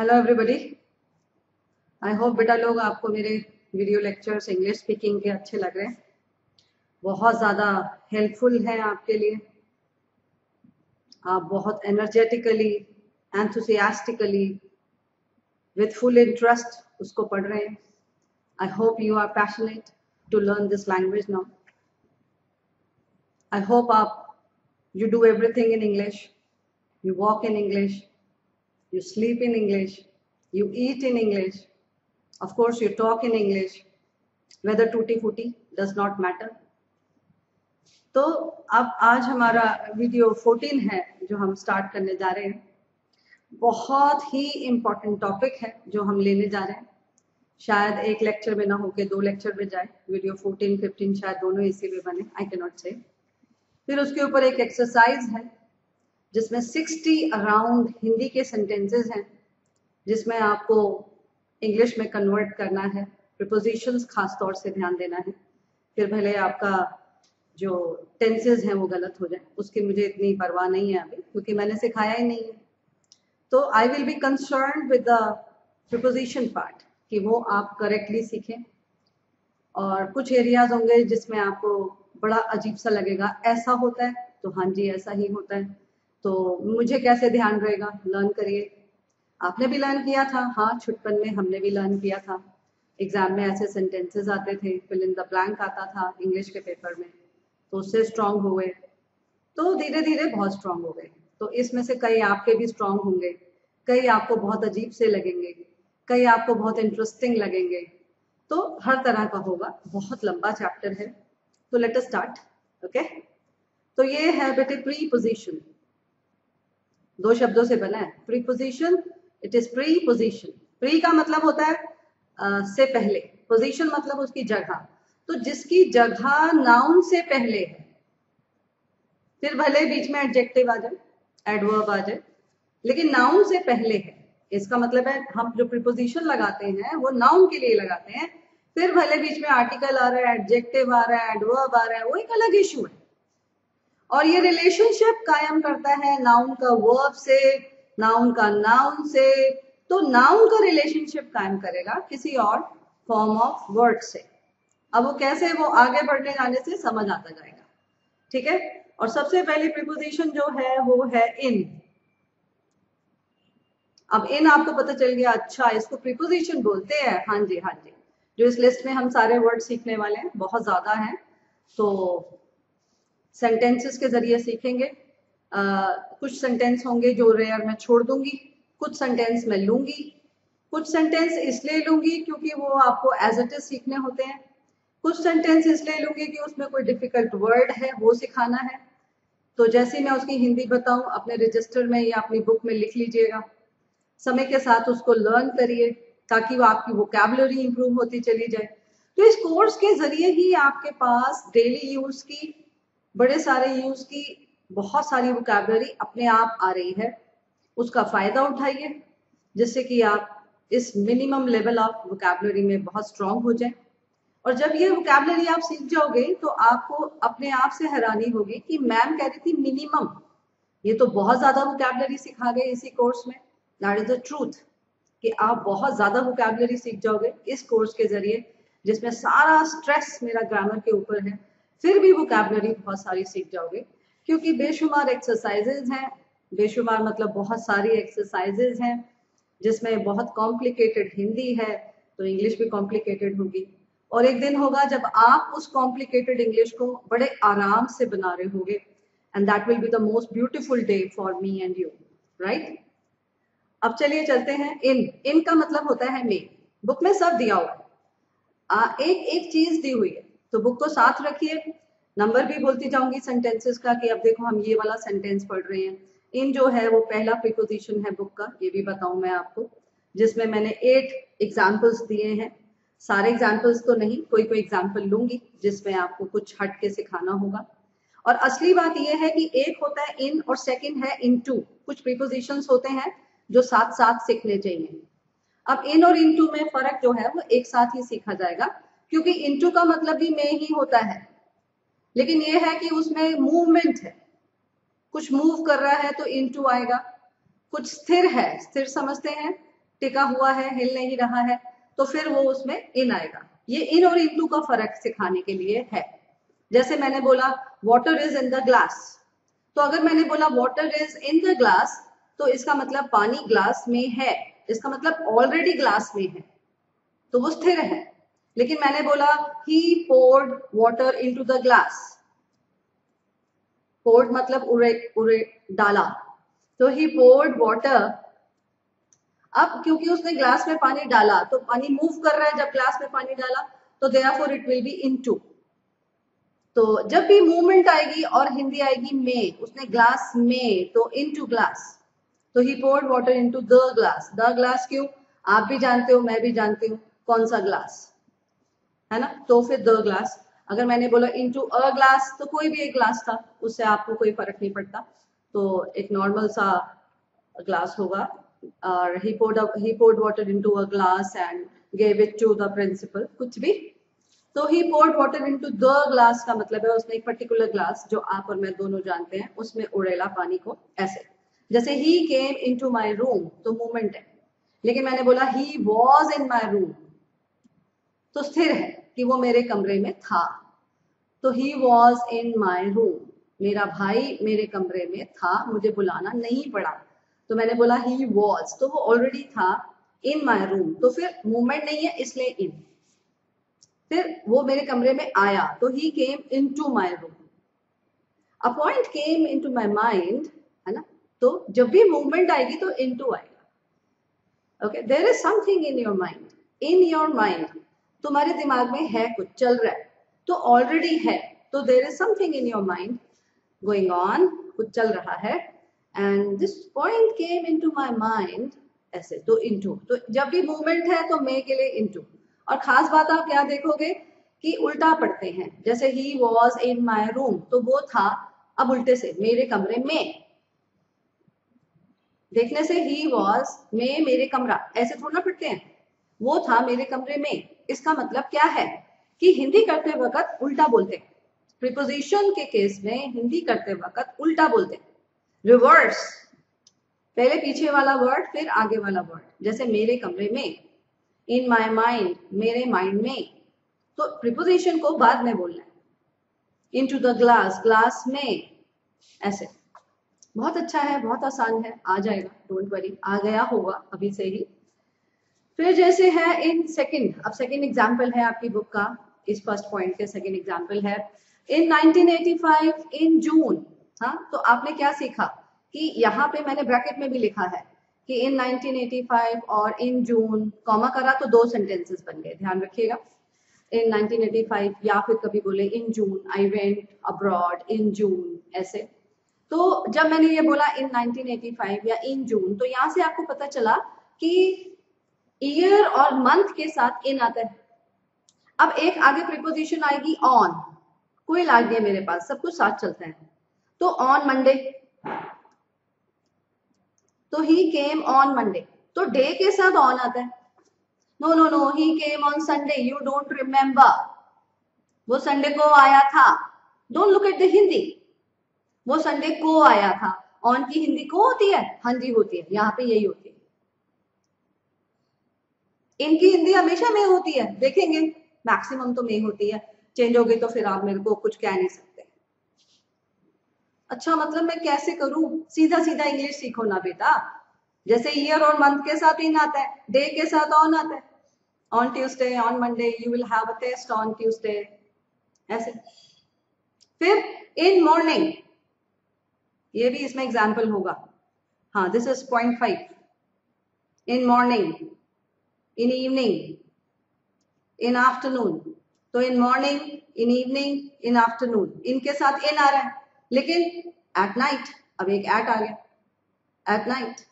Hello everybody. I hope बेटा लोग आपको मेरे वीडियो लेक्चर्स इंग्लिश स्पीकिंग के अच्छे लग रहे हैं, बहुत ज़्यादा हेल्पफुल हैं आपके लिए। आप बहुत energetically, enthusiastically, with full interest उसको पढ़ रहे हैं। I hope you are passionate to learn this language now. I hope आप you do everything in English, you walk in English, you sleep in English, you eat in English, of course you talk in English, whether tutti frutti does not matter. तो अब आज हमारा video 14 है जो हम start करने जा रहे हैं। बहुत ही इम्पोर्टेंट टॉपिक है जो हम लेने जा रहे हैं। शायद एक लेक्चर में ना होके 2 लेक्चर में जाए। वीडियो 14, 15 शायद दोनों इसी में बने, आई कैन नॉट से। फिर उसके ऊपर एक एक्सरसाइज है जिसमें 60 अराउंड हिंदी के सेंटेंसेस हैं, जिसमें आपको इंग्लिश में कन्वर्ट करना है। प्रीपोजिशंस खास तौर से ध्यान देना है। फिर भले आपका जो टेंसेस हैं वो गलत हो जाए, उसकी मुझे इतनी परवाह नहीं है अभी, क्योंकि मैंने सिखाया ही नहीं है। तो I will be concern with the preposition part कि वो आप करेक्टली सीखें। और कुछ एरियाज होंगे जिसमें आपको बड़ा अजीब सा लगेगा, ऐसा होता है तो हाँ जी ऐसा ही होता है, तो मुझे कैसे ध्यान रहेगा। लर्न करिए। आपने भी लर्न किया था, हाँ छुटपन में हमने भी लर्न किया था। एग्जाम में ऐसे सेंटेंसेस आते थे, फिल इन द ब्लैंक आता था इंग्लिश के पेपर में, तो उससे स्ट्रांग हो गए, तो धीरे धीरे बहुत स्ट्रांग हो गए। तो इसमें से कई आपके भी स्ट्रांग होंगे, कई आपको बहुत अजीब से लगेंगे, कई आपको बहुत इंटरेस्टिंग लगेंगे। तो हर तरह का होगा, बहुत लंबा चैप्टर है। तो लेट अस स्टार्ट। ओके, तो ये है बेटे प्रीपोजिशन। 2 शब्दों से बना है preposition. It is preposition. Pre का मतलब होता है से पहले, पोजीशन मतलब उसकी जगह। तो जिसकी जगह नाउन से पहले है, फिर भले बीच में एडजेक्टिव आ जाए, एडवर्ब आ जाए, लेकिन नाउन से पहले है। इसका मतलब है हम जो प्रीपोजिशन लगाते हैं वो नाउन के लिए लगाते हैं। फिर भले बीच में आर्टिकल आ रहा है, एडजेक्टिव आ रहा है, एडवर्ब आ रहा है, वो एक अलग इशू है। और ये रिलेशनशिप कायम करता है नाउन का वर्ब से, नाउन का नाउन से। तो नाउन का रिलेशनशिप कायम करेगा किसी और फॉर्म ऑफ वर्ड से। अब वो कैसे, वो आगे बढ़ने जाने से समझ आता जाएगा, ठीक है। और सबसे पहली प्रीपोजिशन जो है वो है इन। अब इन आपको पता चल गया, अच्छा इसको प्रीपोजिशन बोलते हैं। हाँ जी हाँ जी, जो इस लिस्ट में हम सारे वर्ड सीखने वाले हैं, बहुत ज्यादा हैं, तो सेंटेंसेस के जरिए सीखेंगे। कुछ सेंटेंस होंगे जो रेयर मैं छोड़ दूंगी, कुछ सेंटेंस मैं लूंगी, कुछ सेंटेंस इसलिए लूंगी क्योंकि वो आपको एज इट इज सीखने होते हैं, कुछ सेंटेंस इसलिए लूंगी कि उसमें कोई डिफिकल्ट वर्ड है वो सिखाना है। तो जैसे मैं उसकी हिंदी बताऊं, अपने रजिस्टर में या अपनी बुक में लिख लीजिएगा। समय के साथ उसको लर्न करिए ताकि वो आपकी वोकैबुलरी इंप्रूव होती चली जाए। तो इस कोर्स के जरिए ही आपके पास डेली यूज की, बड़े सारे यूज की बहुत सारी वोकैबुलरी अपने आप आ रही है। उसका फायदा उठाइए जिससे कि आप इस मिनिमम लेवल ऑफ वोकैबुलरी में बहुत स्ट्रांग हो जाए। और जब ये वोकैबुलरी आप सीख जाओगे तो आपको अपने आप से हैरानी होगी कि मैम कह रही थी मिनिमम, ये तो बहुत ज्यादा वोकैबुलरी सिखा गए इसी कोर्स में। दैट इज द ट्रूथ कि आप बहुत ज्यादा वोकैबुलरी सीख जाओगे इस कोर्स के जरिए, जिसमें सारा स्ट्रेस मेरा ग्रामर के ऊपर है। फिर भी वोकैबुलरी बहुत सारी सीख जाओगे, क्योंकि बेशुमार एक्सरसाइजेज हैं। बेशुमार मतलब बहुत सारी एक्सरसाइजेज हैं जिसमें बहुत कॉम्प्लिकेटेड हिंदी है, तो इंग्लिश भी कॉम्प्लिकेटेड होगी। और एक दिन होगा जब आप उस कॉम्प्लिकेटेड इंग्लिश को बड़े आराम से बना रहे होगे, and that will be the most beautiful day for me and you, right. अब चलिए चलते हैं। इन का मतलब होता है में। बुक में सब दिया हुआ है, एक एक चीज दी हुई है, तो बुक को साथ रखिए। नंबर भी बोलती जाऊंगी सेंटेंसेस का कि अब देखो हम ये वाला सेंटेंस पढ़ रहे हैं। इन जो है वो पहला प्रीपोजिशन है बुक का, ये भी बताऊं मैं आपको, जिसमें मैंने 8 एग्जाम्पल्स दिए हैं। सारे एग्जाम्पल्स तो नहीं, कोई कोई एग्जाम्पल लूंगी जिसमें आपको कुछ हट के सिखाना होगा। और असली बात यह है कि एक होता है इन और सेकंड है इनटू। कुछ प्रीपोजिशंस होते हैं जो साथ साथ सीखने चाहिए। अब इन और इनटू में फर्क जो है वो एक साथ ही सीखा जाएगा, क्योंकि इनटू का मतलब भी में ही होता है, लेकिन ये है कि उसमें मूवमेंट है, कुछ मूव कर रहा है तो इनटू आएगा। कुछ स्थिर है, स्थिर समझते हैं, टिका हुआ है, हिल नहीं रहा है, तो फिर वो उसमें इन आएगा। ये इन और इनटू का फर्क सिखाने के लिए है। जैसे मैंने बोला water is in the glass, तो अगर मैंने बोला water is in the glass, तो इसका मतलब पानी ग्लास में है, इसका मतलब ऑलरेडी ग्लास में है, तो वो स्थिर है। लेकिन मैंने बोला he poured water into the glass, poured मतलब उड़े उड़े डाला, तो ही पोर्ड वाटर। अब क्योंकि उसने ग्लास में पानी डाला तो पानी मूव कर रहा है, जब ग्लास में पानी डाला तो therefore it will be into. तो जब भी मूवमेंट आएगी और हिंदी आएगी में, उसने ग्लास में, तो इनटू ग्लास। तो he poured water into the glass. The glass क्यों? आप भी जानते हो, मैं भी जानती हूँ कौन सा ग्लास है ना, तो फिर द ग्लास। अगर मैंने बोला इनटू अ ग्लास, तो कोई भी एक ग्लास था, उससे आपको कोई फर्क नहीं पड़ता, तो एक नॉर्मल सा ग्लास होगा। और he poured water into a glass and gave it to the principal, कुछ भी। तो he poured water into the glass का मतलब है उसने एक पर्टिकुलर ग्लास, जो आप और मैं दोनों जानते हैं, उसमें उड़ेला पानी को। ऐसे जैसे he came into my room, तो मूवमेंट है। लेकिन मैंने बोला he was in my room, तो स्थिर है कि वो मेरे कमरे में था। तो he was in my room, मेरा भाई मेरे कमरे में था, मुझे बुलाना नहीं पड़ा। तो मैंने बोला he was, तो वो ऑलरेडी था in my room, तो फिर मूवमेंट नहीं है इसलिए in। फिर वो मेरे कमरे में आया, तो he came into my room। A point came into my mind, है ना, तो जब भी मूवमेंट आएगी तो into आएगा। Okay, there is something in your mind, in your mind, तुम्हारे दिमाग में है, कुछ चल रहा है, तो ऑलरेडी है, तो there is something in your mind going on, कुछ चल रहा है। And this point came into my mind, ऐसे, तो इनटू, तो जब भी मूवमेंट है तो मे के लिए इनटू। और खास बात आप क्या देखोगे कि उल्टा पढ़ते हैं, जैसे he was in my room, तो वो था, अब उल्टे से मेरे कमरे में, देखने से ही वॉज में मेरे कमरा, ऐसे थोड़ा पढ़ते हैं, वो था मेरे कमरे में। इसका मतलब क्या है कि हिंदी करते वक्त उल्टा बोलते हैं, प्रीपोजिशन के केस में हिंदी करते वक्त उल्टा बोलते हैं, रिवर्स, पहले पीछे वाला वर्ड फिर आगे वाला वर्ड। जैसे मेरे कमरे में, इन माई माइंड, मेरे माइंड में, तो प्रीपोजिशन को बाद में बोलना है। इनटू द ग्लास, ग्लास में, ऐसे। बहुत अच्छा है, बहुत आसान है, आ जाएगा, डोंट वरी, आ गया होगा अभी से ही। फिर जैसे है इन सेकंड, अब सेकंड एग्जाम्पल है आपकी बुक का, इस फर्स्ट पॉइंट के सेकंड एग्जाम्पल है इन 1985 इन जून। हाँ, तो आपने क्या सीखा कि यहाँ पे मैंने ब्रैकेट में भी लिखा है कि इन 1985 और इन जून, कॉमा करा तो दो सेंटेंसेस बन गए, ध्यान रखिएगा। इन 1985, या फिर कभी बोले इन जून आई वेंट अब्रॉड इन जून, ऐसे। तो जब मैंने ये बोला इन 1985 या इन जून, तो यहाँ से आपको पता चला कि ईयर और मंथ के साथ इन आता है। अब एक आगे प्रीपोजिशन आएगी ऑन, कोई लाग नहीं है मेरे पास, सब कुछ साथ चलता है। तो ऑन मंडे, तो ही केम ऑन मंडे, तो डे के साथ ऑन आता है। No no no, he came on Sunday, you don't remember, वो संडे को आया था। Don't look at the Hindi, वो संडे को आया था। ऑन की हिंदी को होती है, हाँ जी होती है, यहाँ पे यही होती है। इनकी हिंदी हमेशा में होती है, देखेंगे मैक्सिमम तो में होती है, चेंज हो गई तो फिर आप मेरे को कुछ कह नहीं सकते। अच्छा, मतलब मैं कैसे करूं? सीधा सीधा इंग्लिश सीखो ना बेटा। जैसे ईयर और मंथ के साथ इन आता है, डे के साथ ऑन आता है। On Tuesday, on Monday, you will have a test on Tuesday, ऐसे। फिर इन मॉर्निंग, ये भी इसमें एग्जाम्पल होगा। हाँ, this is point 5। In morning, in evening, in afternoon, तो in morning, in evening, in afternoon, इनके साथ इन आ रहा है। लेकिन एट नाइट, अब एक एट आ गया, एट नाइट।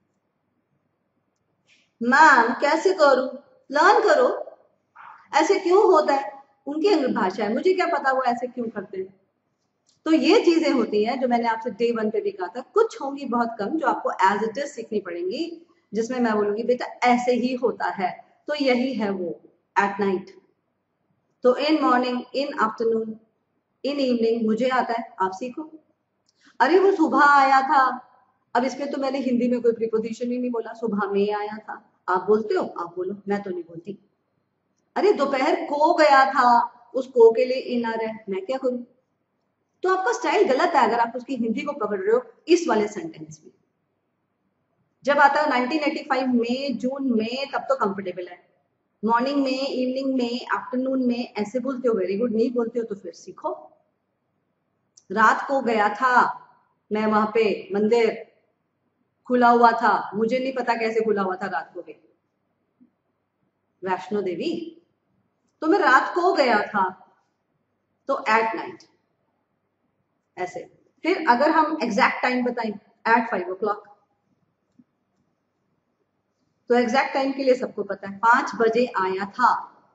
मैम कैसे करूं? लर्न करो, ऐसे क्यों होता है, उनकी भाषा है, मुझे क्या पता वो ऐसे क्यों करते हैं। तो ये चीजें होती हैं जो मैंने आपसे डे 1 पे भी कहा था, कुछ होंगी बहुत कम जो आपको एज इट इज सीखनी पड़ेंगी, जिसमें मैं बोलूंगी बेटा ऐसे ही होता है, तो यही है वो एट नाइट। तो in morning, in afternoon, in evening मुझे आता है, आप सीखो। अरे वो सुबह आया था, अब इसमें तो मैंने हिंदी में कोई प्रीपोजिशन ही नहीं बोला, सुबह में आया था, आप बोलते हो, आप बोलो, मैं तो नहीं बोलती। अरे दोपहर को गया था, उस को के लिए इन आ रहा है, मैं क्या करूं? तो आपका स्टाइल गलत है अगर आप उसकी हिंदी को पकड़ रहे हो इस वाले सेंटेंस में। जब आता है 1985 में, जून में, तब तो कंफर्टेबल है। मॉर्निंग में, इवनिंग में, आफ्टरनून में ऐसे बोलते हो, वेरी गुड। नहीं बोलते हो तो फिर सीखो। रात को गया था मैं वहां पे, मंदिर खुला हुआ था, मुझे नहीं पता कैसे खुला हुआ था रात को भी, वैष्णो देवी। तो मैं रात को गया था, तो एट नाइट ऐसे। फिर अगर हम एग्जैक्ट टाइम बताएं, एट 5 o'clock, तो एग्जैक्ट टाइम के लिए सबको पता है 5 बजे आया था।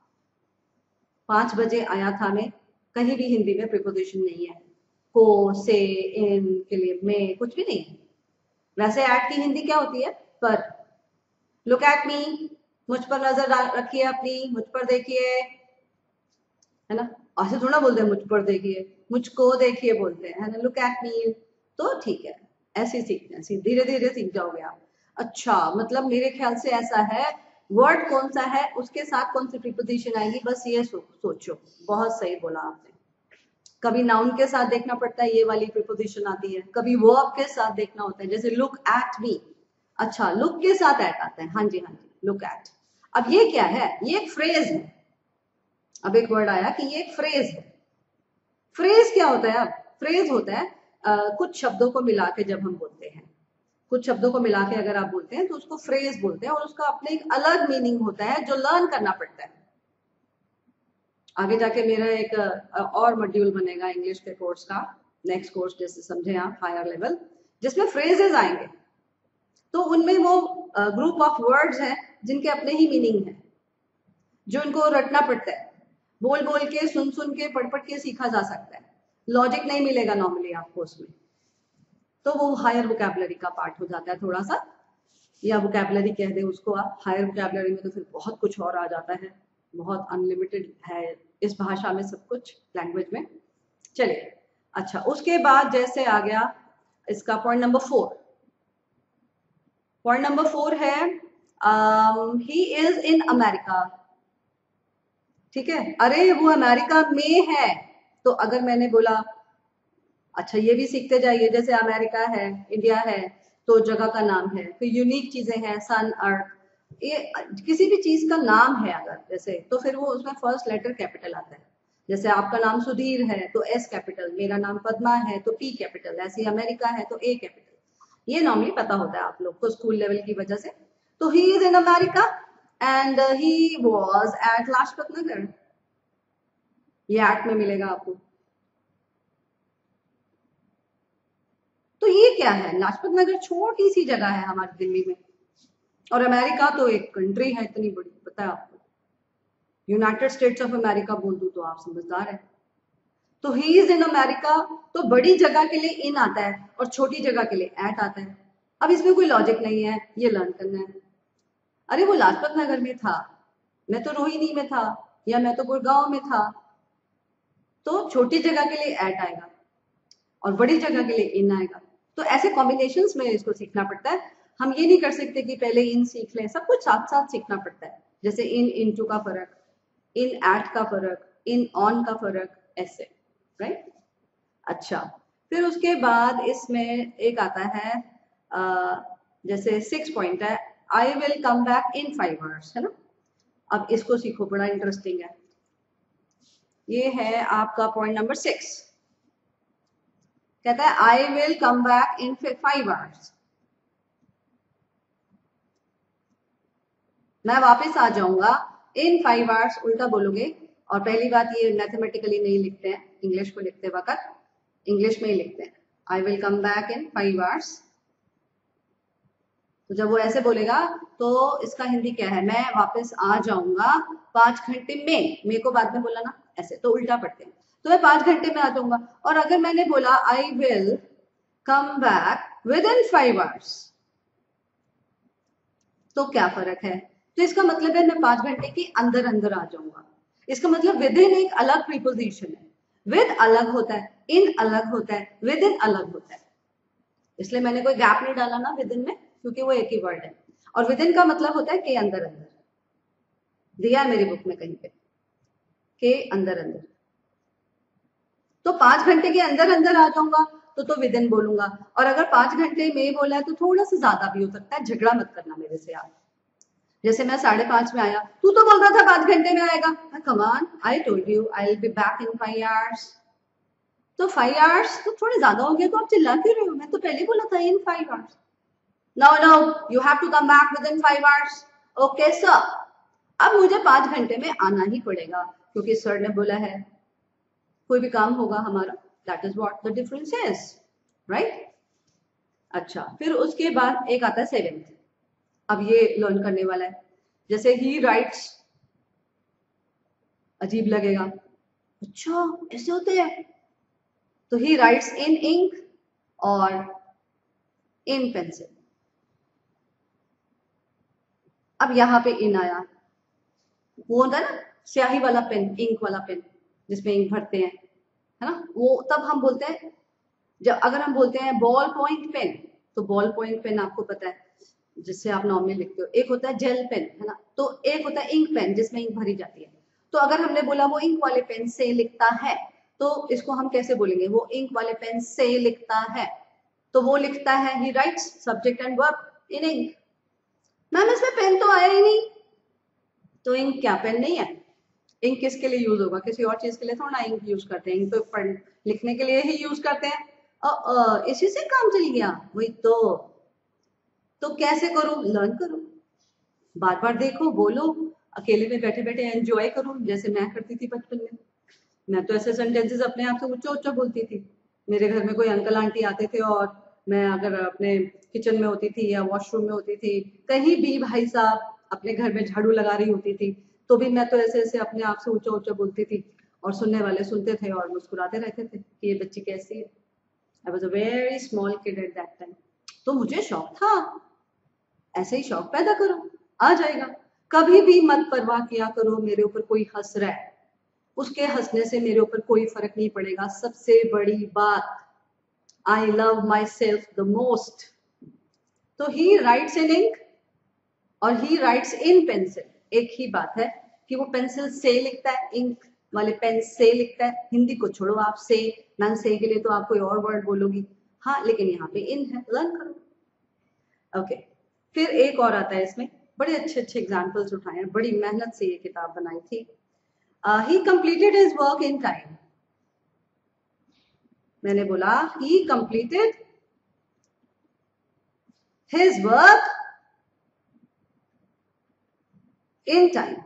5 बजे आया था में कहीं भी हिंदी में प्रीपोजिशन नहीं है, को, से, इन के लिए में कुछ भी नहीं है। वैसे एट की हिंदी क्या होती है? पर। लुक एट मी, मुझ पर नजर रखिए अपनी, मुझ पर देखिए, है ना। ऐसे थोड़ा बोलते हैं मुझ पर देखिए, मुझको देखिए बोलते हैं, है ना, लुक एट मी। तो ठीक है, ऐसे सीखते हैं, धीरे धीरे सीख जाओगे आप। अच्छा, मतलब मेरे ख्याल से ऐसा है, वर्ड कौन सा है उसके साथ कौन सी प्रीपोजिशन आएगी, बस ये सोचो। बहुत सही बोला आपने। कभी नाउन के साथ देखना पड़ता है, ये वाली प्रीपोजिशन आती है। कभी वर्ब के साथ देखना होता है, जैसे लुक एट मी। अच्छा, लुक के साथ एट आता है, हाँ जी हाँ जी, लुक एट। अब ये क्या है? ये एक फ्रेज है। अब एक वर्ड आया कि ये एक फ्रेज है। फ्रेज क्या होता है? अब फ्रेज होता है कुछ शब्दों को मिला के जब हम बोलते हैं, कुछ शब्दों को मिला के अगर आप बोलते हैं तो उसको फ्रेज बोलते हैं, और उसका अपने एक अलग मीनिंग होता है जो लर्न करना पड़ता है। आगे जाके मेरा एक और मॉड्यूल बनेगा इंग्लिश के कोर्स का, नेक्स्ट कोर्स जैसे समझे आप, हायर लेवल, जिसमें फ्रेजेस आएंगे। तो उनमें वो ग्रुप ऑफ वर्ड्स हैं जिनके अपने ही मीनिंग है, जो इनको रटना पड़ता है। बोल बोल के, सुन सुन के, पढ़ पढ़ के सीखा जा सकता है। लॉजिक नहीं मिलेगा नॉर्मली आपको उसमें, तो वो हायर वोकैबुलरी का पार्ट हो जाता है थोड़ा सा, या वोकैबुलरी कह दे उसको आप। हायर वोकैबुलरी में तो फिर बहुत कुछ और आ जाता है, बहुत अनलिमिटेड है इस भाषा में सब कुछ, लैंग्वेज में। चलिए, अच्छा, उसके बाद जैसे आ गया इसका पॉइंट नंबर 4। पॉइंट नंबर 4 है ही इज इन अमेरिका। ठीक है, अरे वो अमेरिका में है। तो अगर मैंने बोला, अच्छा ये भी सीखते जाइए, जैसे अमेरिका है, इंडिया है, तो जगह का नाम है, फिर यूनिक चीजें हैं, सन, अर्थ, ये किसी भी चीज का नाम है अगर जैसे, तो फिर वो उसमें फर्स्ट लेटर कैपिटल आता है। जैसे आपका नाम सुधीर है तो एस कैपिटल, मेरा नाम पद्मा है तो पी कैपिटल, ऐसे अमेरिका है तो ए कैपिटल। ये नॉर्मली पता होता है आप लोग को स्कूल लेवल की वजह से। तो he is in America and he was at Lajpat Nagar. ये एट में मिलेगा आपको। तो ये क्या है? लाजपत नगर छोटी सी जगह है हमारी दिल्ली में, और अमेरिका तो एक कंट्री है इतनी बड़ी, पता है आपको। यूनाइटेड स्टेट्स ऑफ अमेरिका बोल दूं तो आप समझदार है। तो ही इज इन अमेरिका, तो बड़ी जगह के लिए इन आता है और छोटी जगह के लिए एट आता है। अब इसमें कोई लॉजिक नहीं है, ये लर्न करना है। अरे वो लाजपत नगर में था, मैं तो रोहिणी में था, या मैं तो गुड़गांव में था, तो छोटी जगह के लिए एट आएगा और बड़ी जगह के लिए इन आएगा। तो ऐसे कॉम्बिनेशंस में इसको सीखना पड़ता है। हम ये नहीं कर सकते कि पहले इन सीख लें, सब कुछ साथ साथ सीखना पड़ता है। जैसे इन इनटू का फर्क, इन एट का फर्क, इन ऑन का फर्क, ऐसे, राइट। अच्छा, फिर उसके बाद इसमें एक आता है जैसे 6 पॉइंट है, I will come back in 5 hours, है ना। अब इसको सीखो, बड़ा इंटरेस्टिंग है। ये है आपका पॉइंट नंबर 6। कहता है I will come back in 5 hours, मैं वापस आ जाऊंगा इन 5 hours। उल्टा बोलोगे, और पहली बात ये मैथमेटिकली नहीं लिखते हैं, इंग्लिश को लिखते वक्त इंग्लिश में ही लिखते हैं, I will come back in 5 hours। तो जब वो ऐसे बोलेगा तो इसका हिंदी क्या है? मैं वापस आ जाऊंगा 5 घंटे में, मेरे को बाद में बोला ना, ऐसे तो उल्टा पढ़ते हैं। तो मैं 5 घंटे में आ जाऊंगा। और अगर मैंने बोला I will come back with in 5 hours, तो क्या फर्क है? तो इसका मतलब है मैं 5 घंटे के अंदर अंदर आ जाऊंगा। इसका मतलब विद इन एक अलग प्रीपोजिशन है, विद अलग होता है, इन अलग होता है, विद इन अलग होता है। इसलिए मैंने कोई गैप नहीं डाला ना विद इन में, क्योंकि वो एक ही वर्ड है। और विद इन का मतलब होता है के अंदर अंदर, दिया है मेरी बुक में कहीं पे, के अंदर अंदर। तो 5 घंटे के अंदर अंदर आ जाऊंगा तो विद इन बोलूंगा, और अगर 5 घंटे में बोला है तो थोड़ा सा ज्यादा भी हो सकता है, झगड़ा मत करना मेरे से आप। जैसे मैं 5:30 में आया, तू तो बोल रहा था 5 घंटे में आएगा, come on, I told you I will be back in 5 hours. तो 5 आवर्स तो थोड़े ज्यादा हो गए, तो आप चिल्ला क्यों रहे हो, मैं तो पहले बोला था in 5 hours. No you have to come back with in 5 hours. Okay sir, अब मुझे 5 घंटे में आना ही पड़ेगा क्योंकि सर ने बोला है। कोई भी काम होगा हमारा, that is what the difference is, right. अच्छा, फिर उसके बाद एक आता है 7th। अब ये लर्न करने वाला है। जैसे ही राइट्स, अजीब लगेगा, अच्छा ऐसे होते हैं, तो ही राइट्स इन इंक और इन पेंसिल। अब यहां पे इन आया, वो होता है ना स्याही वाला पेन, इंक वाला पेन जिसमें इंक भरते हैं, है ना, वो तब हम बोलते हैं। जब अगर हम बोलते हैं बॉल पॉइंट पेन, तो बॉल पॉइंट पेन आपको पता है जिससे आप नॉर्मली लिखते हो, एक होता है जेल पेन, है ना, तो एक होता है इंक पेन जिसमें इंक भरी जाती है। तो अगर हमने बोला वो इंक वाले पेन से लिखता है, तो इसको हम कैसे बोलेंगे, वो इंक वाले पेन से लिखता है, तो वो लिखता है, he writes subject and verb in ink. Ma'am इसमें पेन तो आया ही नहीं, तो इंक क्या पेन नहीं है? इंक किसके लिए यूज होगा, किसी और चीज के लिए थोड़ा इंक यूज करते हैं, इंक तो लिखने के लिए ही यूज करते हैं। इसी से काम चल गया, वही तो कैसे करो, लर्न करो, बार बार देखो, बोलो, अकेले में बैठे बैठे एंजॉय करो, जैसे मैं करती थी बचपन में। मैं तो ऐसे सेंटेंसेस अपने आप से ऊंचा ऊंचा बोलती थी। मेरे घर में कोई अंकल आंटी आते थे और मैं अगर अपने किचन में होती थी या वॉशरूम में होती थी, कहीं भी भाई साहब अपने घर में झाड़ू लगा रही होती थी, तो भी मैं तो ऐसे ऐसे अपने आप से ऊंचा ऊंचा बोलती थी, और सुनने वाले सुनते थे और मुस्कुराते रहते थे कि ये बच्ची कैसी है। I was a very small kid at that time. तो मुझे शौक था, ऐसे ही शौक पैदा करो, आ जाएगा। कभी भी मत परवाह किया करो मेरे ऊपर कोई हंस रहा है, उसके हंसने से मेरे ऊपर कोई फर्क नहीं पड़ेगा। सबसे बड़ी बात, I love myself the most. तो ही राइट्स इन इंक और ही राइट्स इन पेंसिल, एक ही बात है कि वो पेंसिल से लिखता है, इंक वाले पेन से लिखता है। हिंदी को छोड़ो आप, से नन से के लिए तो आप कोई और वर्ड बोलोगी, हाँ, लेकिन यहाँ पे इन है, लर्न करो। ओके, फिर एक और आता है इसमें, बड़े अच्छे अच्छे एग्जाम्पल्स उठाए हैं, बड़ी मेहनत से ये किताब बनाई थी। He completed his work in time. मैंने बोला he completed his work in time,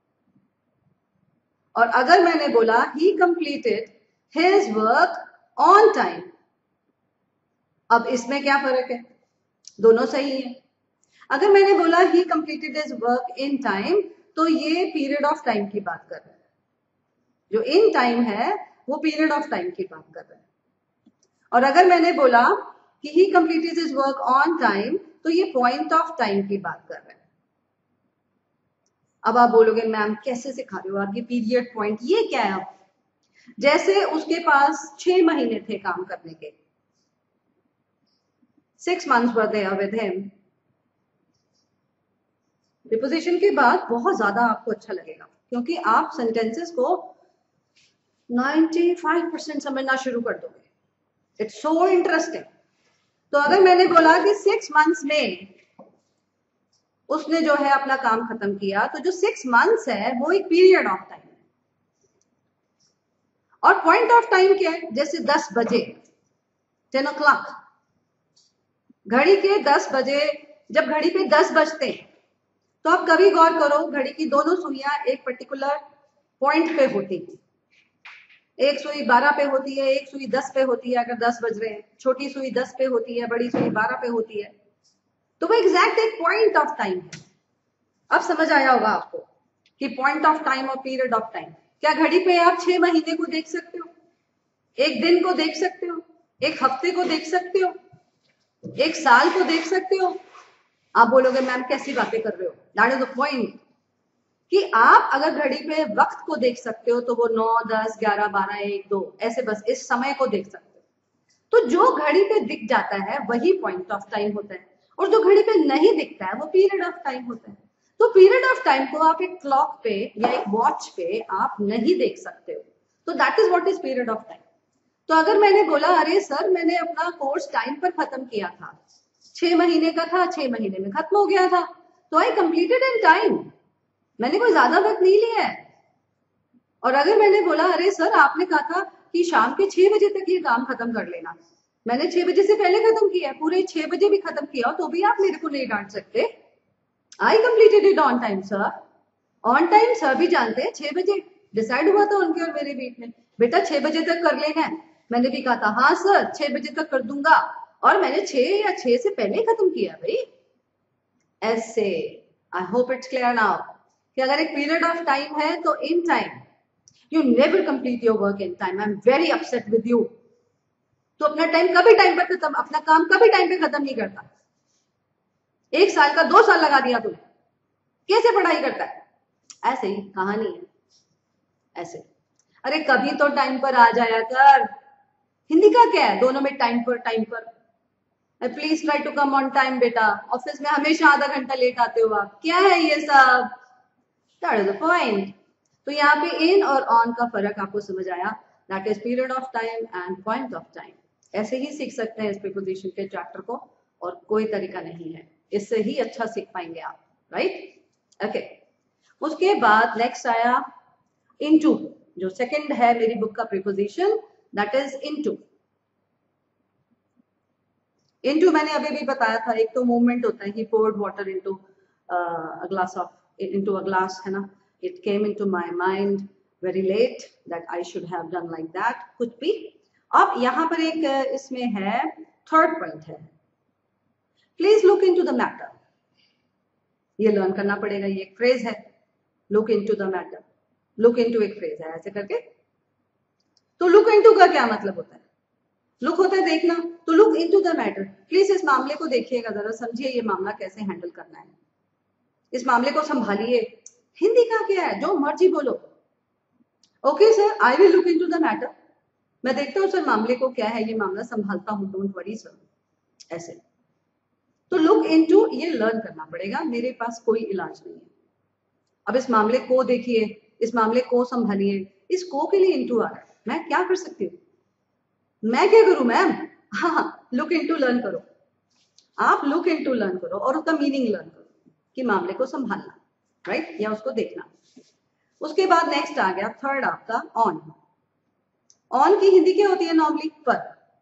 और अगर मैंने बोला he completed his work on time, अब इसमें क्या फर्क है, दोनों सही है। अगर मैंने बोला he completed his work in time, तो ये पीरियड ऑफ टाइम की बात कर रहा है, जो इन टाइम है वो पीरियड ऑफ टाइम की बात कर रहा है। और अगर मैंने बोला कि he completed his work on time, तो ये पॉइंट ऑफ टाइम की बात कर रहा है। अब आप बोलोगे मैम कैसे सिखा रहे हो आप ये पीरियड पॉइंट, ये क्या है? अब जैसे उसके पास 6 महीने थे काम करने के, 6 months were there with him। Preposition के बाद बहुत ज्यादा आपको अच्छा लगेगा क्योंकि आप सेंटेंसेस को 95% समझना शुरू कर दोगे, इट्स सो इंटरेस्टिंग। तो अगर मैंने बोला कि 6 months में उसने जो है अपना काम खत्म किया, तो जो 6 months है वो एक पीरियड ऑफ टाइम है। और पॉइंट ऑफ टाइम क्या है, जैसे 10 बजे, 10 o'clock, घड़ी के 10 बजे, जब घड़ी पे 10 बजते हैं, तो आप कभी गौर करो, घड़ी की दोनों सुइयां एक पर्टिकुलर पॉइंट पे होती है। एक सुई 12 पे होती है, एक सुई 10 पे होती है अगर 10 बज रहे हैं, छोटी सुई 10 पे होती है, बड़ी सुई 12 पे होती है। तो वो एग्जैक्ट एक पॉइंट ऑफ टाइम है। अब समझ आया होगा आपको कि पॉइंट ऑफ टाइम और पीरियड ऑफ टाइम। क्या घड़ी पे आप 6 महीने को देख सकते हो, एक दिन को देख सकते हो, एक हफ्ते को देख सकते हो, एक साल को देख सकते हो? आप बोलोगे मैम कैसी बातें कर रहे हो, दैट इज द पॉइंट, कि आप अगर घड़ी पे वक्त को देख सकते हो तो वो 9, 10, 11, 12, 1, 2 ऐसे बस इस समय को देख सकते हो। तो जो घड़ी पे दिख जाता है वही पॉइंट ऑफ टाइम होता है। और जो घड़ी पे नहीं दिखता है वो पीरियड ऑफ टाइम होता है। तो पीरियड ऑफ टाइम को आप एक क्लॉक पे या एक वॉच पे आप नहीं देख सकते हो, तो that is what is period of time. तो अगर मैंने बोला अरे सर मैंने अपना कोर्स टाइम पर खत्म किया था, 6 महीने का था, 6 महीने में खत्म हो गया था, तो आई कंप्लीटेड इन टाइम, मैंने कोई ज्यादा वक्त नहीं लिया है। और अगर मैंने बोला अरे सर आपने कहा था कि शाम के 6 बजे तक ये काम खत्म कर लेना, मैंने 6 बजे से पहले खत्म किया, पूरे 6 बजे भी खत्म किया, तो भी आप मेरे को नहीं डांट सकते। I completed it on time sir. On time sir भी जानते हैं, 6 बजे डिसाइड हुआ था उनके और मेरे बीच में, बेटा 6 बजे तक कर लेना है। मैंने भी कहा था हाँ सर 6 बजे तक कर दूंगा, और मैंने 6 या 6 से पहले ही खत्म किया भाई। ऐसे I hope it's clear now कि अगर एक पीरियड ऑफ टाइम है तो in time, you never complete your work in time, I am very upset with you. तो अपना टाइम कभी टाइम पर खत्म, अपना काम कभी टाइम पे खत्म नहीं करता। 1 साल का 2 साल लगा दिया तूने, कैसे पढ़ाई करता है? ऐसे ही कहानी है ऐसे। अरे कभी तो टाइम पर आ जाया कर, हिंदी का क्या है, दोनों में टाइम पर। Please try to come on time बेटा, ऑफिस में हमेशा आधा घंटा लेट आते हो आप, क्या है ये सब? That is the point. तो यहाँ पे इन और ऑन का फर्क आपको समझ आया, that is period of time and point of time. ऐसे ही सीख सकते हैं इस प्रीपोजिशन के चैप्टर को, और कोई तरीका नहीं है, इससे ही अच्छा सीख पाएंगे आप, राइट? ओके, उसके बाद नेक्स्ट आया इनटू, जो सेकंड है मेरी बुक का preposition, that is into. Into मैंने अभी भी बताया था, एक तो मूवमेंट होता है, he poured water into a glass of, into a glass, है ना। It came into my mind very late that I should have done like that, कुछ भी। अब यहाँ पर एक इसमें है थर्ड पॉइंट है, please look into the matter. ये लर्न करना पड़ेगा, ये एक फ्रेज है, look into the matter, look into एक फ्रेज है ऐसे करके। तो लुक इनटू का क्या मतलब होता है? लुक होता है देखना, तो look into the matter, please इस मामले को देखिएगा, जरा समझिए ये मामला कैसे हैंडल करना है, इस मामले को संभालिए। हिंदी का क्या है, जो मर्जी बोलो। Okay sir I will look into the matter, मैं देखता हूँ सर मामले को क्या है, ये मामला संभालता हूँ, डोंट वरी सर, ऐसे। तो लुक इनटू ये लर्न करना पड़ेगा, मेरे पास कोई इलाज नहीं है। अब इस मामले को देखिए, इस मामले को संभालिए, इस को के लिए इनटू आ रहा है, मैं क्या कर सकती हूँ, मैं क्या करूं मैम? हाँ, लुक इनटू लर्न करो, आप लुक इनटू लर्न करो और उसका मीनिंग लर्न करो कि मामले को संभालना, राइट, या उसको देखना। उसके बाद नेक्स्ट आ गया थर्ड आपका ऑन। ऑन की हिंदी क्या होती है नॉर्मली? पर,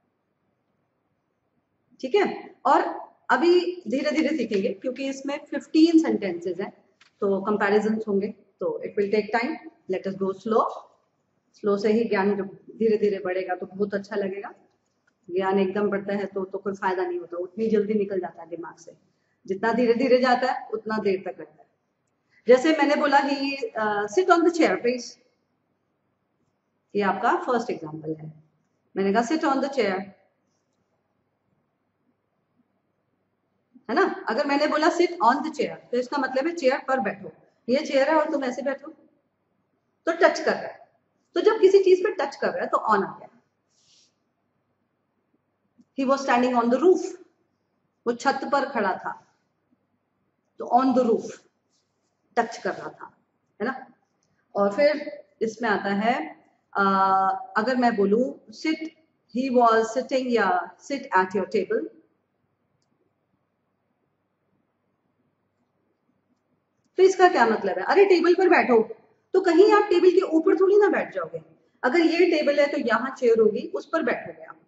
ठीक है। और अभी धीरे धीरे सीखेंगे क्योंकि इसमें 15 सेंटेंसेस हैं, तो कंपैरिजंस होंगे, तो it will take time, let us go slow. Slow से ही ज्ञान जब धीरे धीरे बढ़ेगा तो बहुत अच्छा लगेगा। ज्ञान एकदम बढ़ता है तो कोई फायदा नहीं होता, उतनी जल्दी निकल जाता है दिमाग से, जितना धीरे धीरे जाता है उतना देर तक लगता है। जैसे मैंने बोला he sit on the chair please, ये आपका फर्स्ट एग्जांपल है। मैंने कहा सिट ऑन द चेयर, है ना। अगर मैंने बोला सिट ऑन द चेयर तो इसका मतलब है चेयर पर बैठो, ये चेयर है और तुम ऐसे बैठो, तो टच कर रहा है। तो जब किसी चीज पर टच कर रहा है तो ऑन आ गया। He was standing on the roof, वो छत पर खड़ा था, तो ऑन द रूफ, टच कर रहा था, है ना। और फिर इसमें आता है अगर मैं बोलूं सिट, ही वॉज सिटिंग या सिट एट योर टेबल, तो इसका क्या मतलब है? अरे टेबल पर बैठो, तो कहीं आप टेबल के ऊपर थोड़ी ना बैठ जाओगे, अगर ये टेबल है तो यहाँ चेयर होगी, उस पर बैठोगे आप।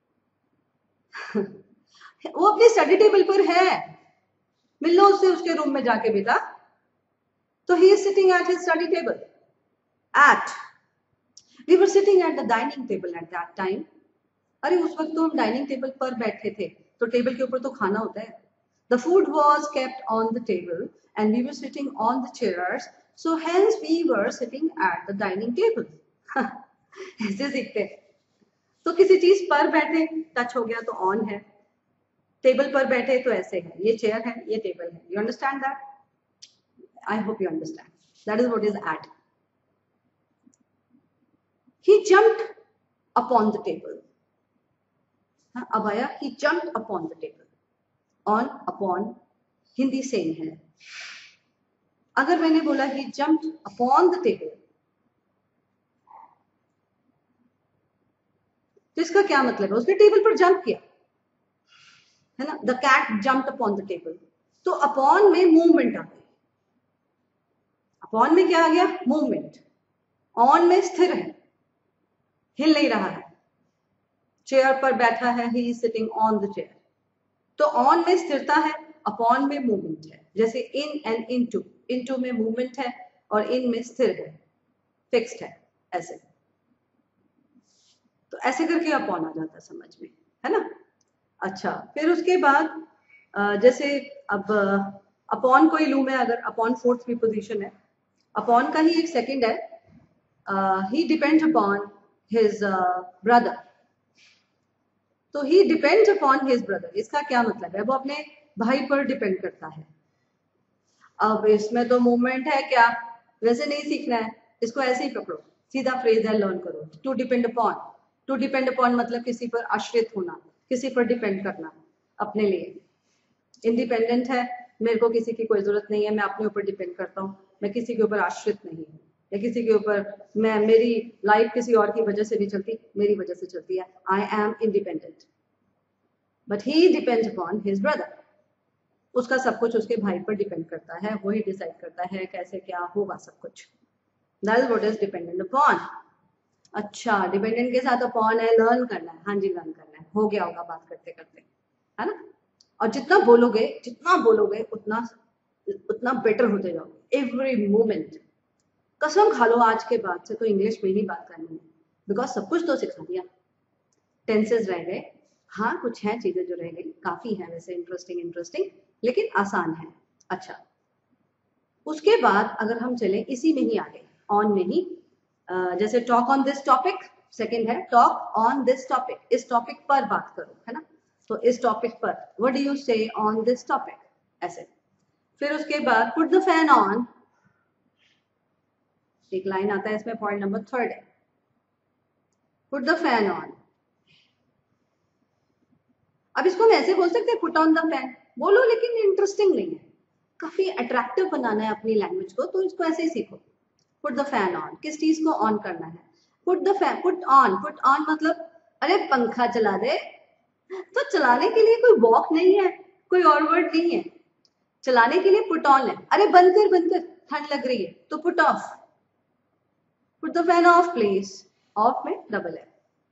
वो अपने स्टडी टेबल पर है, मिल लो उससे उसके रूम में जाके बेटा। तो he is sitting at his study table. At, we were sitting at the dining table at that time. अरे उस वक्त तो हम डाइनिंग टेबल पर बैठे थे, तो टेबल के ऊपर तो खाना होता है। The food was kept on the table and we were sitting on the chairs, so hence we were sitting at the dining table. ऐसे सीखते हैं। तो किसी चीज पर बैठे, टच हो गया तो ऑन है, टेबल पर बैठे तो ऐसे है, ये चेयर है, ये टेबल है। You understand that? I hope you understand, that is what is at. He jumped upon the table. अब आया he jumped upon the table, on, upon Hindi same है। अगर मैंने बोला he jumped upon the table, तो इसका क्या मतलब है? उसने टेबल पर जंप किया, है ना। The cat jumped upon the table, तो अपॉन में मूवमेंट आ गई। अपॉन में क्या आ गया? मूवमेंट। ऑन में स्थिर है, हिल नहीं रहा है, चेयर पर बैठा है, he is sitting on the chair. तो ऑन में स्थिरता है, अपॉन में मूवमेंट है। जैसे इन एंड इनटू, इनटू में मूवमेंट है और इन में स्थिर है, फिक्स्ड है, ऐसे। तो ऐसे करके अपॉन आ जाता समझ में, है ना। अच्छा, फिर उसके बाद जैसे अब अपॉन कोई लूम है, अगर अपॉन फोर्थ प्रीपोजिशन है, अपॉन का ही एक सेकंड है, he depends upon his brother. तो he depends upon his brother, इसका क्या मतलब है? वो अपने भाई पर डिपेंड करता है। अब इसमें तो मूवमेंट है क्या? वैसे नहीं सीखना है, इसको ऐसे ही पकड़ो, सीधा फ्रेज है, लर्न करो। To depend upon, to depend upon मतलब किसी पर आश्रित होना, किसी पर डिपेंड करना अपने लिए। इंडिपेंडेंट है, मेरे को किसी की कोई जरूरत नहीं है, मैं अपने ऊपर डिपेंड करता हूँ, मैं किसी के ऊपर आश्रित नहीं हूँ, या किसी के ऊपर मैं, मेरी लाइफ किसी और की वजह से नहीं चलती, मेरी वजह से चलती है। I am independent, but he depends upon his brother. उसका सब कुछ उसके भाई पर डिपेंड करता है, वही डिसाइड करता है कैसे क्या होगा सब कुछ। That is what is dependent upon. अच्छा, डिपेंडेंट के साथ अपॉन है, लर्न करना है। हाँ जी, लर्न करना है, हो गया होगा बात करते करते, है ना। और जितना बोलोगे उतना उतना बेटर होते जाओगे एवरी मोमेंट। कसम खा लो आज के बाद से तो इंग्लिश में ही बात करनी है, बिकॉज सब कुछ तो सिखा दिया। टेंसेस रह गए, हाँ कुछ है चीजें जो रह गई, काफी है वैसे इंटरेस्टिंग, लेकिन आसान है। अच्छा, उसके बाद अगर हम चले इसी में ही आगे, ऑन में ही, जैसे talk on this topic, second है टॉक ऑन दिस टॉपिक, इस टॉपिक पर बात करो, है ना। तो इस टॉपिक पर, what do you say on this topic, ऐसे। फिर उसके बाद पुट द फैन ऑन, एक लाइन आता है इसमें, पॉइंट नंबर 3 है, पुट द फैन ऑन। अब इसको हम ऐसे बोल सकते हैं, पुट ऑन द फैन बोलो, लेकिन इंटरेस्टिंग नहीं है, काफी अट्रैक्टिव बनाना है अपनी लैंग्वेज को, तो इसको ऐसे ही सीखो। पुट द फैन ऑन, किस चीज को ऑन करना है? Put the fan, put on मतलब अरे पंखा चला दे। तो चलाने के लिए कोई वॉक नहीं है, कोई और वर्ड नहीं है, चलाने के लिए पुट ऑन है। अरे बंद कर, ठंड लग रही है, तो put off, put the fan off please, off में डबल है।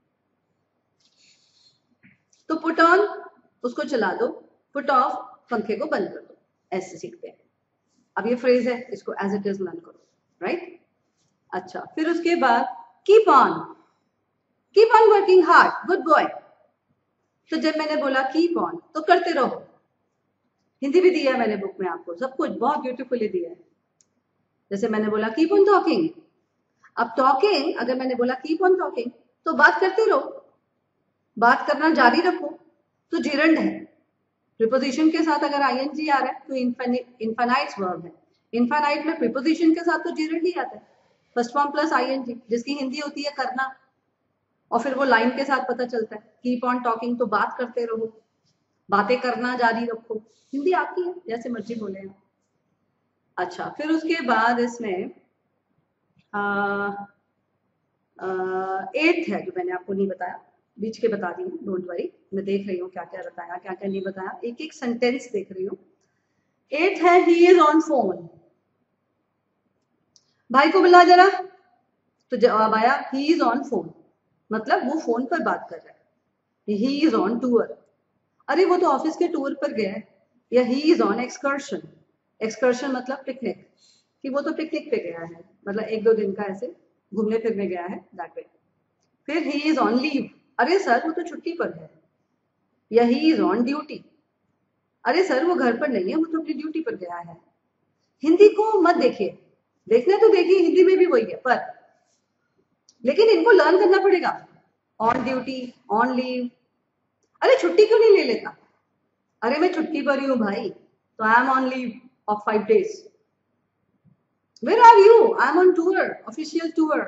तो पुट ऑन उसको चला दो, पुट ऑफ पंखे को बंद कर दो, ऐसे सीखते हैं। अब ये फ्रेज है, इसको एज इट इज लर्न करो, राइट। अच्छा, फिर उसके बाद keep on working hard, good boy. तो जब मैंने बोला कीप ऑन, तो करते रहो। हिंदी भी दिया है मैंने बुक में आपको, सब कुछ बहुत ब्यूटीफुली दिया है। जैसे मैंने बोला कीप ऑन टॉकिंग, अब टॉकिंग, अगर मैंने बोला कीप ऑन टॉकिंग, तो बात करते रहो, बात करना जारी रखो, तो जिरंड है। प्रीपोजिशन के साथ अगर आईएनजी आ रहा है तो इनफाइनाइट वर्ब है। इनफाइनाइट में प्रीपोजिशन के साथ तो जिरंड ही आता है, फर्स्ट फॉर्म प्लस आईएनजी, जिसकी हिंदी होती है करना, और फिर वो लाइन के साथ पता चलता है। कीप ऑन टॉकिंग, तो बात करते रहो, बातें करना जारी रखो। हिंदी आपकी है, जैसे मर्जी बोले आप। अच्छा, फिर उसके बाद इसमें 8th है जो मैंने आपको नहीं बताया, बीच के बता दी हूँ, डोंट वरी। मैं देख रही हूँ क्या क्या बताया, क्या क्या नहीं बताया, एक एक सेंटेंस देख रही हूँ। 8th है ही इज ऑन फोन, भाई को बुला जरा, तो जवाब आया ही इज ऑन फोन, मतलब वो फोन पर बात कर रहा है। ही इज ऑन टूर, अरे वो तो ऑफिस के टूर पर गया है। या he is on excursion, excursion मतलब पिकनिक, कि वो तो पिकनिक पे गया है, मतलब 1-2 दिन का ऐसे घूमने फिरने गया है, दैट वे। फिर ही इज ऑन लीव, अरे सर वो तो छुट्टी पर है। या ही इज ऑन ड्यूटी, अरे सर वो घर पर नहीं है, वो तो अपनी ड्यूटी पर गया है। हिंदी को मत देखिए, देखना तो देखिए, हिंदी में भी वही है, पर लेकिन इनको लर्न करना पड़ेगा। ऑन ड्यूटी, ऑन लीव, अरे छुट्टी क्यों नहीं ले लेता? अरे मैं छुट्टी पर ही हूँ भाई, तो I am on leave of 5 days। Where are you? I am on tour, official tour.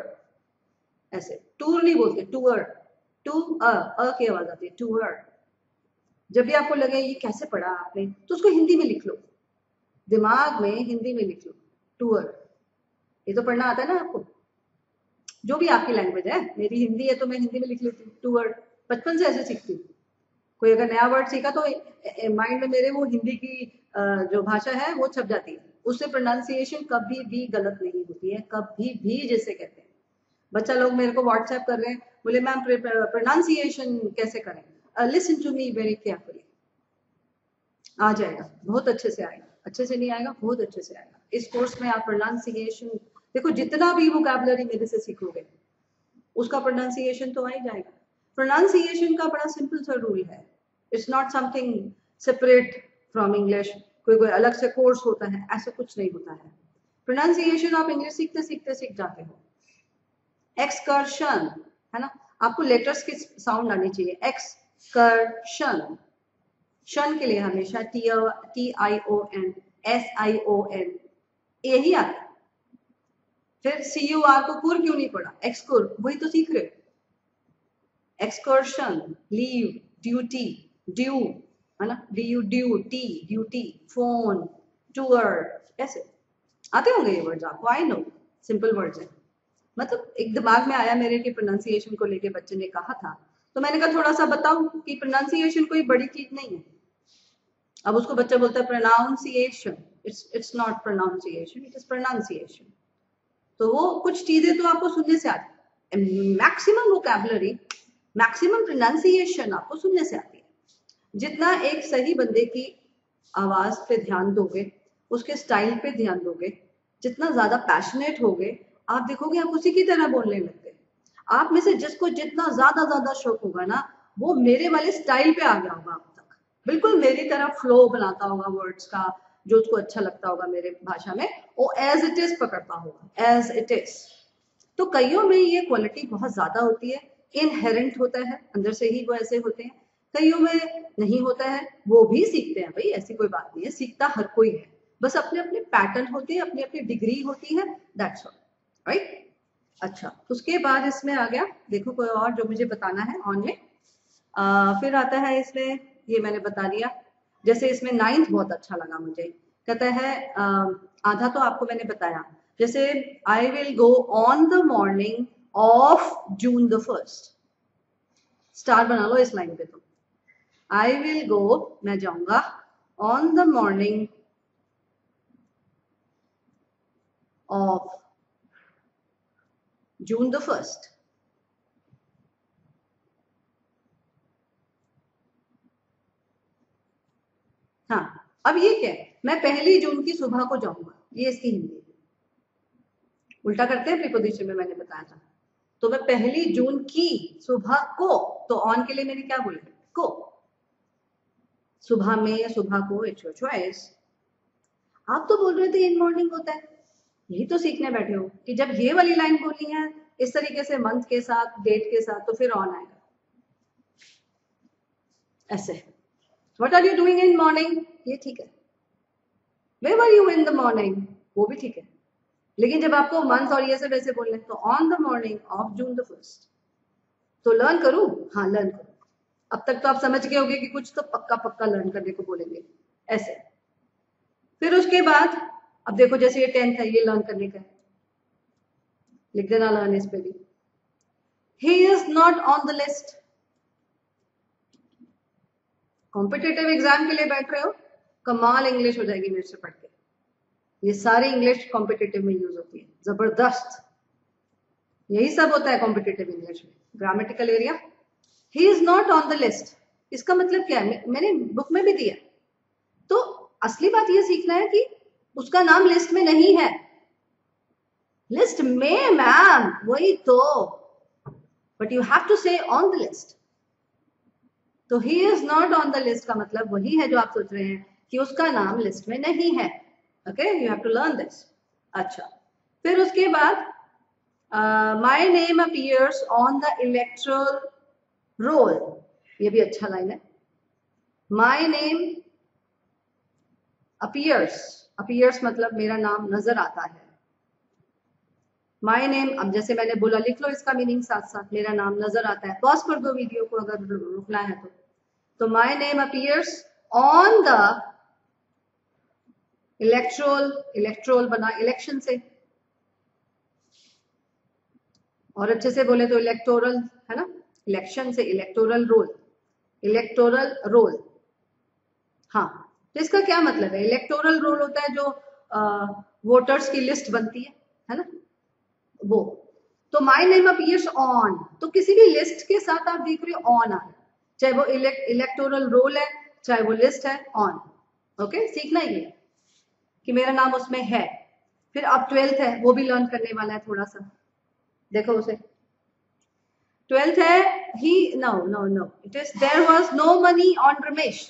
ऐसे टूर नहीं बोलते, टूर, टू अ की आवाज आती है, टूर। जब भी आपको लगे ये कैसे पढ़ा आपने, तो उसको हिंदी में लिख लो, दिमाग में हिंदी में लिख लो, टूर। ये तो पढ़ना आता है ना आपको, जो भी आपकी लैंग्वेज है। मेरी हिंदी है तो मैं हिंदी में लिख लेती हूँ टूर, बचपन से ऐसे सीखती हूँ। कोई अगर नया वर्ड सीखा तो माइंड में मेरे वो हिंदी की जो भाषा है वो छप जाती है, उससे प्रोनाउंसिएशन कभी भी गलत नहीं होती है, कभी भी, जिसे कहते हैं। बच्चा लोग मेरे को व्हाट्सएप कर रहे हैं, बोले मैम प्रोनाउंसिएशन कैसे करें, listen to me very carefully. आ जाएगा, बहुत अच्छे से आएगा, अच्छे से नहीं आएगा, बहुत अच्छे से आएगा। इस कोर्स में आप प्रोनाउंसिएशन देखो, जितना भी वोकैबुलरी मेरे से सीखोगे उसका प्रोनाउंसिएशन तो आ ही जाएगा। प्रोनाउंसिएशन का बड़ा सिंपल सा रूल है, it's not something separate from English, कोई कोई अलग से कोर्स होता है, ऐसा कुछ नहीं होता है। प्रोनाउंसिएशन आप इंग्लिश सीखते सीखते सीख जाते हो। एक्सकर्शन है ना, आपको लेटर्स की साउंड आनी चाहिए, एक्सकर्शन, शन के लिए हमेशा TION SION यही आता है। फिर CUR को कुर क्यों नहीं पढ़ा, एक्सकुर, वही तो सीख रहे हो। एक्सकर्शन, लीव, ड्यूटी, ड्यू है ना, ड्यूटी, फोन, टूर, ऐसे आते होंगे ये वर्ड्स आपको, आई नो सिंपल वर्ड्स हैं। मतलब एक दिमाग में आया मेरे कि प्रोनाउंसिएशन को लेके बच्चे ने कहा था, तो मैंने कहा थोड़ा सा बताऊं कि प्रोनाउंसिएशन कोई बड़ी चीज नहीं है। अब उसको बच्चा बोलता है pronunciation, it's not pronunciation, it is pronunciation. तो वो कुछ चीजें तो आपको सुनने से आती है, मैक्सिमम वोकैबुलरी, मैक्सिमम प्रोनाउंसिएशन आपको सुनने से आती है। जितना एक सही बंदे की आवाज पे ध्यान दोगे, उसके स्टाइल पे ध्यान दोगे, जितना ज्यादा पैशनेट होगे, आप देखोगे आप उसी की तरह बोलने लगते हैं। आप में से जिसको जितना ज्यादा शौक होगा ना, वो मेरे वाले स्टाइल पे आ गया होगा अब तक, बिल्कुल मेरी तरह फ्लो बनाता होगा वर्ड्स का, जो उसको अच्छा लगता होगा मेरे भाषा में, वो एज इट इज पकड़ता होगा, एज इट इज। तो कईयों में ये क्वालिटी बहुत ज्यादा होती है, इनहेरेंट होता है, अंदर से ही वो ऐसे होते हैं। कईयों में नहीं होता है, वो भी सीखते हैं भाई, ऐसी कोई बात नहीं है, सीखता हर कोई है, बस अपने अपने पैटर्न होते हैं, अपनी अपनी डिग्री होती है, दैट्स ऑल, राइट। अच्छा, उसके बाद इसमें आ गया, देखो कोई और जो मुझे बताना है ऑन में। फिर आता है इसमें, ये मैंने बता दिया। जैसे इसमें 9th बहुत अच्छा लगा मुझे, कहता है आधा तो आपको मैंने बताया, जैसे I will go on the morning of June the 1st, star बना लो इस लाइन पे। तो आई विल गो, मैं जाऊंगा, on the morning of June the 1st। हाँ, अब ये क्या है, मैं 1 जून की सुबह को जाऊंगा, ये इसकी हिंदी है। उल्टा करते हैं प्रीपोजिशन में, मैंने बताया था। तो मैं 1 जून की सुबह को, तो ऑन के लिए मैंने क्या बोला, को, सुबह में या सुबह को, इट्स योर चॉइस। आप तो बोल रहे थे इन मॉर्निंग होता है, यही तो सीखने बैठे हो कि जब ये वाली लाइन बोलनी है इस तरीके से, मंथ के साथ, डेट के साथ, तो फिर ऑन आएगा ऐसे। What are you doing in morning, ये ठीक है। Where are you in the morning, वो भी ठीक है। लेकिन जब आपको मंथ और ये से वैसे बोलना है, तो on the morning of June the 1st। तो लर्न करूं, हाँ लर्न करूं। अब तक तो आप समझ गए होंगे कि कुछ तो पक्का पक्का लर्न करने को बोलेंगे ऐसे। फिर उसके बाद अब देखो, जैसे ये 10th है, ये लर्न करने का है, लिख देना लर्न इस पे भी। He is not on the list. Competitive exam के लिए बैठ रहे हो, कमाल इंग्लिश हो जाएगी मेरे से पढ़ के। ये सारी इंग्लिश कॉम्पिटेटिव में यूज होती है, जबरदस्त। यही सब होता है कॉम्पिटेटिव इंग्लिश में, grammatical area. He is not on the list, इसका मतलब क्या है, मैंने बुक में भी दिया। तो असली बात ये सीखना है कि उसका नाम लिस्ट में नहीं है। लिस्ट में मैम, वही तो, but you have to say on the list. तो he is not on the list का मतलब वही है जो आप सोच रहे हैं कि उसका नाम लिस्ट में नहीं है। Okay, you have to learn this. अच्छा, फिर उसके बाद my name appears on the electoral roll, ये भी अच्छा लाइन है। माई नेम अपीयर्स, अपीयर्स मतलब मेरा नाम नजर आता है। माई नेम, अब जैसे मैंने बोला, लिख लो इसका मीनिंग साथ साथ, मेरा नाम नजर आता है। पॉज कर दो वीडियो को अगर रुकना है तो। तो my name appears on the electoral बना इलेक्शन से, और अच्छे से बोले तो इलेक्टोरल है ना, इलेक्शन से इलेक्टोरल रोल। हाँ, तो इसका क्या मतलब है? इलेक्टोरल रोल होता है जो वोटर्स की लिस्ट बनती है ना, वो। तो माई नेम अपीयर्स ऑन, तो किसी भी लिस्ट के साथ आप देख रहे हो ऑन आ रहा है, चाहे वो इलेक्टोरल रोल है चाहे वो लिस्ट है, ऑन। ओके, सीखना ही है कि मेरा नाम उसमें है। फिर अब 12th है, वो भी लर्न करने वाला है थोड़ा सा, देखो उसे। 12th है, he no it is there was no money on Ramesh.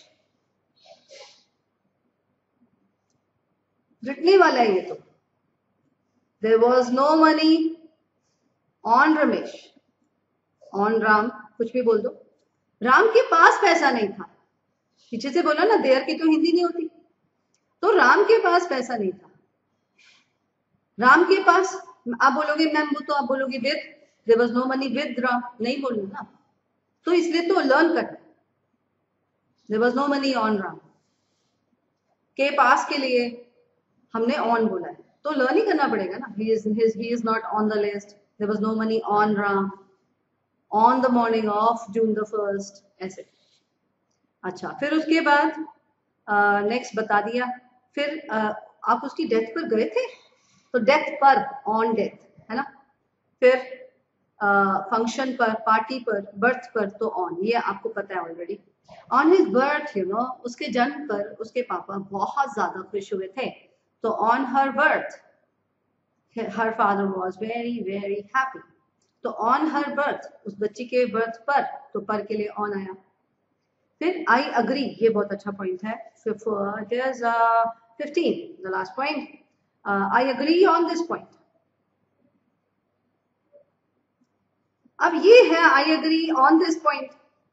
लिखने वाला है ये तो, there was no money on Ramesh, on Ram, कुछ भी बोल दो। राम के पास पैसा नहीं था, पीछे से बोला ना, देयर की तो हिंदी नहीं होती, तो राम के पास पैसा नहीं था। राम के पास आप बोलोगे मैम, वो तो आप बोलोगे with, there was no money with Ram, नहीं बोलना ना, तो इसलिए तो लर्न करना, there was no money on Ram. के पास के लिए हमने ऑन बोला है, तो लर्न ही करना पड़ेगा ना। He is not on the list, there was no money on Ram, on the morning of June the 1st, ऐसे। अच्छा, फिर उसके बाद नेक्स्ट बता दिया। फिर आप उसकी डेथ पर गए थे, तो डेथ पर, ऑन डेथ है ना। फिर फंक्शन पर, पार्टी पर, बर्थ पर, तो ऑन, ये आपको पता है already. On his birth, you know, उसके जन्म पर उसके पापा बहुत ज्यादा खुश हुए थे, तो on her birth her father was very very happy. तो ऑन हर बर्थ, उस बच्ची के बर्थ पर, तो पर के लिए ऑन आया। फिर आई अग्री, ये बहुत अच्छा पॉइंट है। 15, the last point, I agree on this point. अब ये है I agree on this point,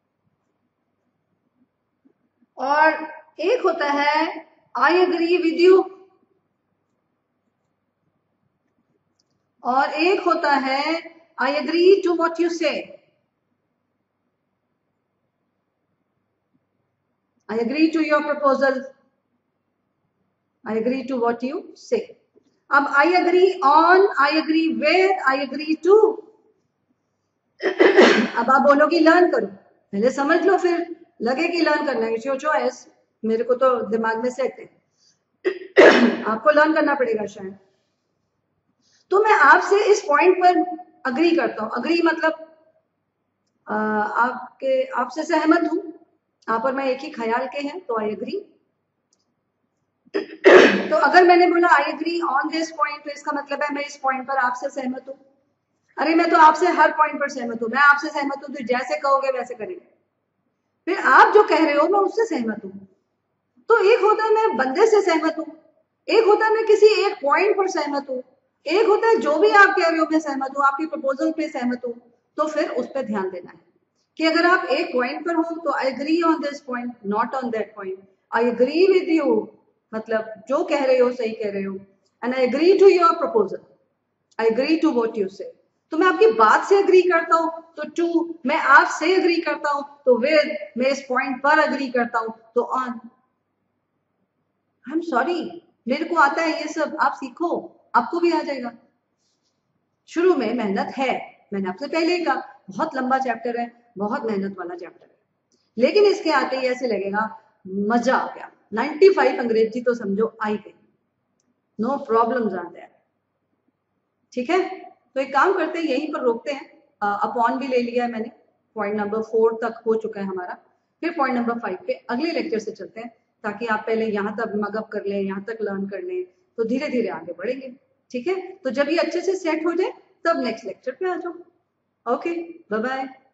और एक होता है आई अग्री विद यू, और एक होता है I agree to what you say. I agree to your proposal. I agree to what you say. अब I agree on, I agree with, I agree to. अब आप बोलोगे लर्न करो, पहले समझ लो फिर लगे कि लर्न करना है, इट्स योर चॉइस। मेरे को तो दिमाग में सेट है, आपको लर्न करना पड़ेगा शायद। तो मैं आपसे इस पॉइंट पर अग्री करता हूं। अग्री मतलब आपसे सहमत हूं, आप और मैं एक ही ख्याल के हैं, तो आई एग्री। तो अगर मैंने बोला I agree on this point, तो इसका मतलब है मैं इस पॉइंट पर आपसे सहमत हूं। अरे मैं तो आपसे हर पॉइंट पर सहमत हूं, मैं आपसे सहमत हूं, तो जैसे कहोगे वैसे करेंगे। फिर आप जो कह रहे हो मैं उससे सहमत हूं। तो एक होता है मैं बंदे से सहमत हूं, एक होता है मैं किसी एक पॉइंट पर सहमत हूं, एक होता है जो भी आप कह रहे हो मैं सहमत हूं, आपकी प्रपोजल पे सहमत हूं। तो फिर उस पर ध्यान देना है कि अगर आप एक पॉइंट पर हो तो I agree on this point, not on that point. I agree with you मतलब जो कह रहे हो सही कह रहे हो, and I agree to your proposal, I agree to what you say. तो मैं आपकी बात से एग्री करता हूं तो टू, मैं आपसे एग्री करता हूं तो विद, मैं इस पॉइंट पर एग्री करता हूं तो ऑन। आई एम सॉरी, मेरे को आता है ये सब, आप सीखो, आपको भी आ जाएगा। शुरू में मेहनत है, मैंने आपसे पहले ही कहा बहुत लंबा चैप्टर है, बहुत मेहनत वाला चैप्टर है, लेकिन इसके आते ही ऐसे लगेगा मजा आ गया। 95 अंग्रेजी तो समझो आई गई, नो प्रॉब्लम्स आर देयर। ठीक है, तो एक काम करते हैं, यहीं पर रोकते हैं। अपॉन भी ले लिया है मैंने, पॉइंट नंबर 4 तक हो चुका है हमारा। फिर पॉइंट नंबर 5 पे अगले लेक्चर से चलते हैं, ताकि आप पहले यहाँ तक मगअप कर लें, यहाँ तक लर्न कर लें, तो धीरे धीरे आगे बढ़ेंगे। ठीक है, तो जब ये अच्छे से सेट हो जाए तब नेक्स्ट लेक्चर पे आ जाओ। Okay, bye bye.